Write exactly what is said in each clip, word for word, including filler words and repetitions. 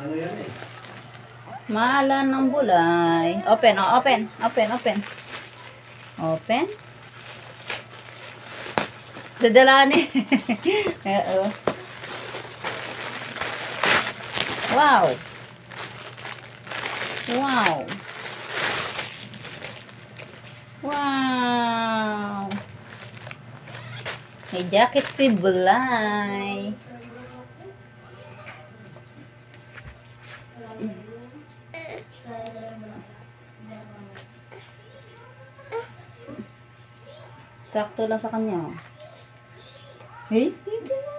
Ano yan eh? Malan ng bulay. Open, oh, open, open, open. Open. Dadalaan eh. Oo. Wow. Wow. Wow. May jacket si Bulay. Sakto lang sa kanya. Hey, hindi na.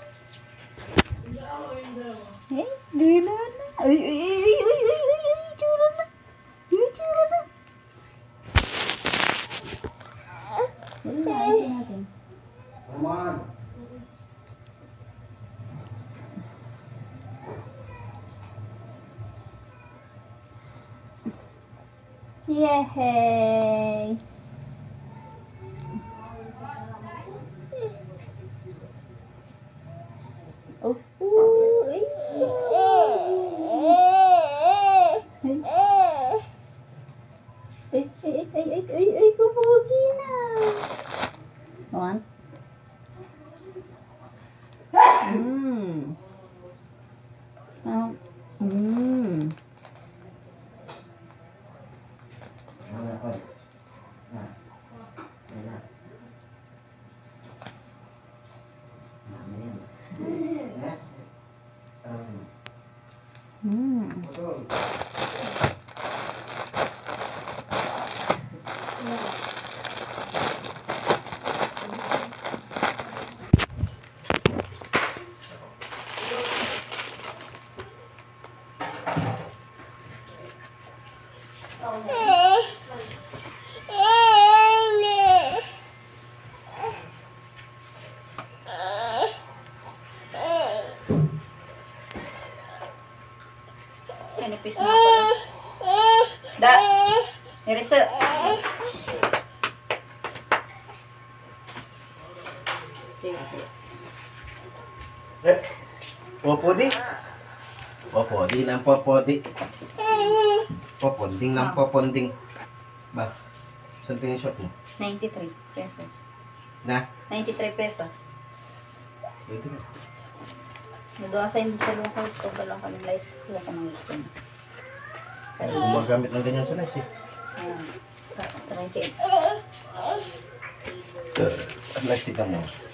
Hey, hindi na. Ay, ay, ay, ay, ay, ay, ay, ay, tsura na. Ay, tsura na. Dali na, ayusin natin. Come on. Yay! Oh, ooh, ay. Ay, ay, ay, ay, ay, ay, ay, kabugi na. One. Mmm. Oh, mmm. Ano ko? Ah. Ano na? Ano yan? Eh? Um. Mmm. Putol. Kanipis na pala. Da! Nerisa! Eh, popodi. Popodi ng popodi. Poponding ng poponding. Ba? Saan tingin shot mo? ninety-three pesos. Na? ninety-three pesos. Ito na. Nagawa sa yung sa lungkot ko. Galang ka ng lice. Wala ka ng gusto mo. Gumagamit ng ganyan sa lice eh. Ayan. twenty-eight. Ang lice tika mo.